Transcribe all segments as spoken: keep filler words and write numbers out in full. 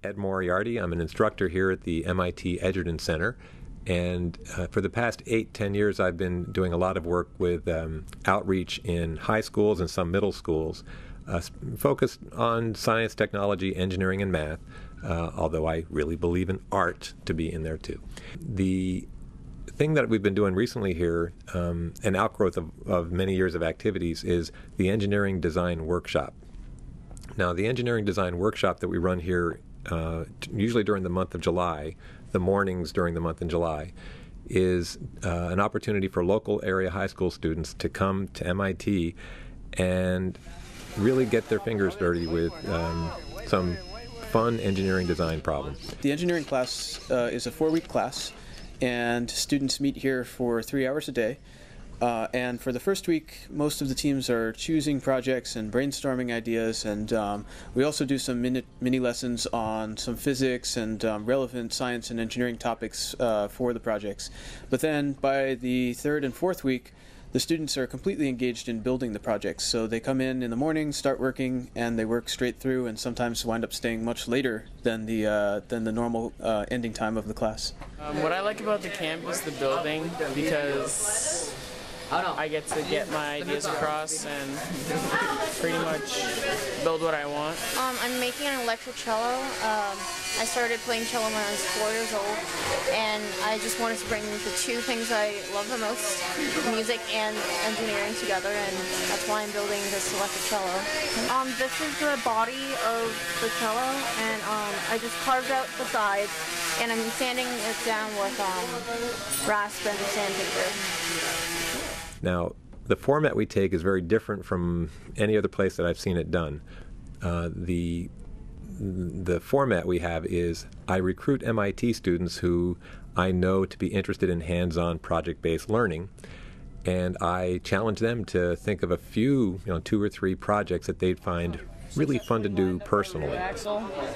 Ed Moriarty. I'm an instructor here at the M I T Edgerton Center. And uh, for the past eight, ten years, I've been doing a lot of work with um, outreach in high schools and some middle schools, uh, focused on science, technology, engineering, and math, uh, although I really believe in art to be in there too. The thing that we've been doing recently here, um, an outgrowth of, of many years of activities, is the Engineering Design Workshop. Now, the Engineering Design Workshop that we run here, uh, usually during the month of July, the mornings during the month in July, is uh, an opportunity for local area high school students to come to M I T and really get their fingers dirty with um, some fun engineering design problems. The engineering class uh, is a four-week class, and students meet here for three hours a day. Uh, and for the first week, most of the teams are choosing projects and brainstorming ideas, and um, we also do some mini, mini lessons on some physics and um, relevant science and engineering topics uh, for the projects. But then by the third and fourth week, the students are completely engaged in building the projects. So they come in in the morning, start working, and they work straight through, and sometimes wind up staying much later than the uh, than the normal uh, ending time of the class. Um, what I like about the camp is the building, because I get to get my ideas across and pretty much build what I want. Um, I'm making an electric cello. Um, I started playing cello when I was four years old, and I just wanted to bring the two things I love the most, music and engineering, together, and that's why I'm building this electric cello. Um, this is the body of the cello, and um, I just carved out the sides, and I'm sanding it down with um, rasp and sandpaper. Now, the format we take is very different from any other place that I've seen it done. Uh, the the format we have is I recruit M I T students who I know to be interested in hands-on project-based learning, and I challenge them to think of a few, you know, two or three projects that they'd find really fun to do personally. Axel,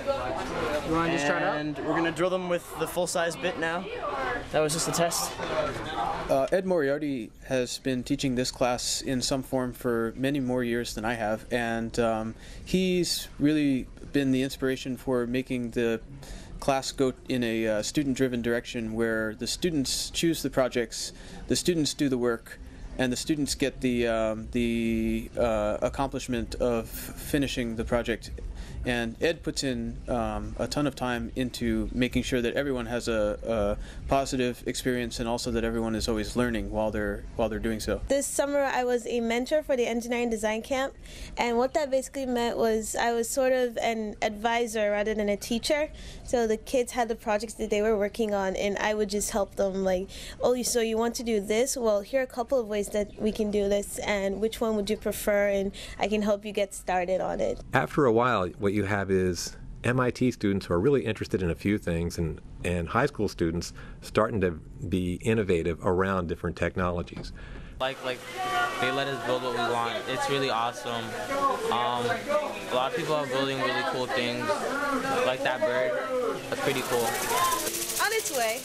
you want to just try it out? And we're going to drill them with the full-size bit now. That was just a test. Uh, Ed Moriarty has been teaching this class in some form for many more years than I have, and um, he's really been the inspiration for making the class go in a uh, student-driven direction where the students choose the projects, the students do the work, and the students get the um, the uh, accomplishment of finishing the project. And Ed puts in um, a ton of time into making sure that everyone has a, a positive experience, and also that everyone is always learning while they're while they're doing so. This summer I was a mentor for the engineering design camp, and what that basically meant was I was sort of an advisor rather than a teacher. So the kids had the projects that they were working on, and I would just help them, like, oh, so you want to do this? Well, here are a couple of ways that we can do this, and which one would you prefer? And I can help you get started on it. After a while, what you have is M I T students who are really interested in a few things, and, and high school students starting to be innovative around different technologies. Like, like they let us build what we want. It's really awesome. Um, a lot of people are building really cool things, like that bird. That's pretty cool. On its way.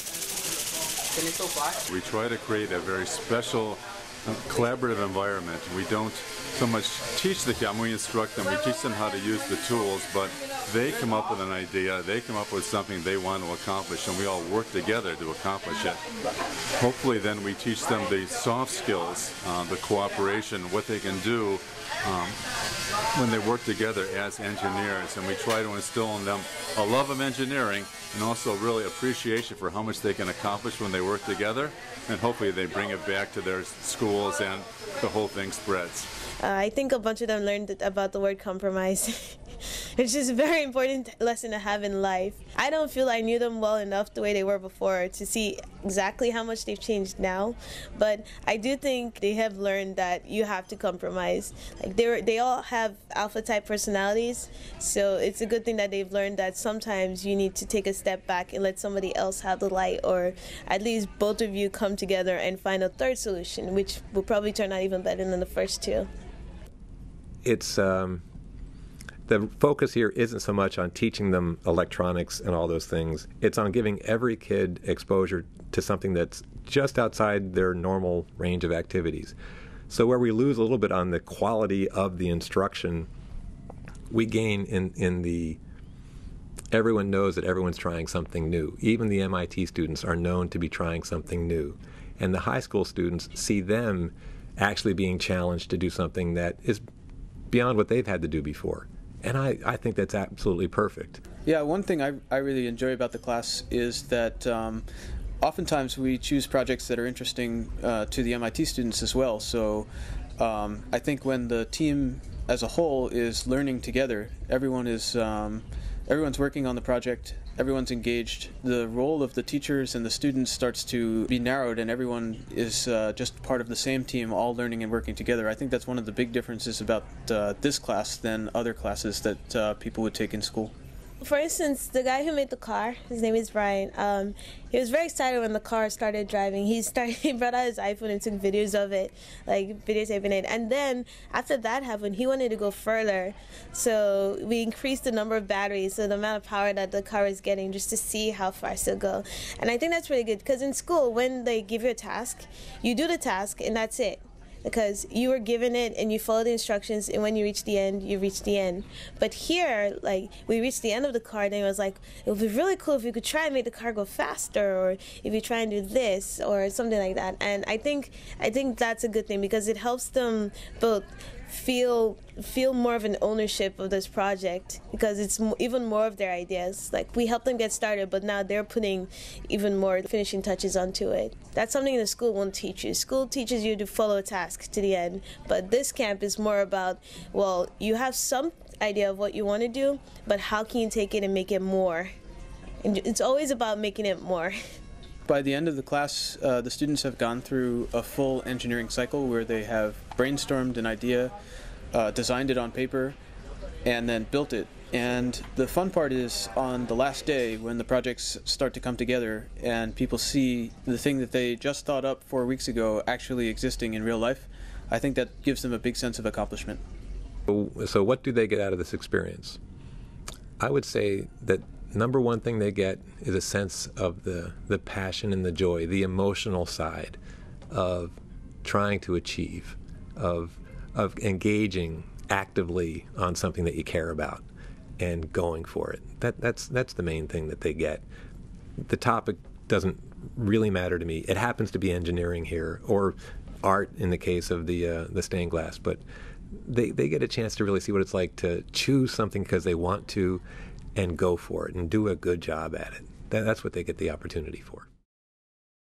Can it so fly? We try to create a very special, uh, collaborative environment. We don't so much teach the kids, we instruct them, we teach them how to use the tools, but they come up with an idea, they come up with something they want to accomplish, and we all work together to accomplish it. Hopefully then we teach them the soft skills, uh, the cooperation, what they can do um, when they work together as engineers, and we try to instill in them a love of engineering and also really appreciation for how much they can accomplish when they work together, and hopefully they bring it back to their schools and the whole thing spreads. Uh, I think a bunch of them learned about the word compromise. It's just a very important lesson to have in life. I don't feel I knew them well enough the way they were before to see exactly how much they've changed now, but I do think they have learned that you have to compromise. Like they were, they all have alpha-type personalities, so it's a good thing that they've learned that sometimes you need to take a step back and let somebody else have the light, or at least both of you come together and find a third solution, which will probably turn out even better than the first two. It's um, the focus here isn't so much on teaching them electronics and all those things. It's on giving every kid exposure to something that's just outside their normal range of activities. So where we lose a little bit on the quality of the instruction, we gain in, in the everyone knows that everyone's trying something new. Even the M I T students are known to be trying something new. And the high school students see them actually being challenged to do something that is beyond what they've had to do before. And I, I think that's absolutely perfect. Yeah, one thing I, I really enjoy about the class is that um, oftentimes we choose projects that are interesting uh, to the M I T students as well. So um, I think when the team as a whole is learning together, everyone is um, everyone's working on the project, everyone's engaged, the role of the teachers and the students starts to be narrowed, and everyone is uh, just part of the same team, all learning and working together. I think that's one of the big differences about uh, this class than other classes that uh, people would take in school. For instance, the guy who made the car, his name is Brian, um, he was very excited when the car started driving. He started, he brought out his iPhone and took videos of it, like videotaping it. And then after that happened, he wanted to go further. So we increased the number of batteries, so the amount of power that the car is getting, just to see how far it will go. And I think that's really good, because in school, when they give you a task, you do the task and that's it. Because you were given it and you follow the instructions, and when you reach the end, you reach the end. But here, like, we reached the end of the car, and it was like, it would be really cool if you could try and make the car go faster, or if you try and do this, or something like that. And I think I think that's a good thing, because it helps them both feel feel more of an ownership of this project, because it's m- even more of their ideas. Like, we helped them get started, but now they're putting even more finishing touches onto it. That's something the school won't teach you. School teaches you to follow a task to the end, but this camp is more about, well, you have some idea of what you want to do, but how can you take it and make it more? And it's always about making it more. By the end of the class, uh, the students have gone through a full engineering cycle where they have brainstormed an idea, uh, designed it on paper, and then built it. And the fun part is on the last day, when the projects start to come together and people see the thing that they just thought up four weeks ago actually existing in real life, I think that gives them a big sense of accomplishment. So, so what do they get out of this experience? I would say that number one thing they get is a sense of the, the passion and the joy, the emotional side of trying to achieve, of, of engaging actively on something that you care about and going for it. That, that's, that's the main thing that they get. The topic doesn't really matter to me. It happens to be engineering here, or art in the case of the, uh, the stained glass, but they, they get a chance to really see what it's like to choose something because they want to, and go for it and do a good job at it. That, that's what they get the opportunity for.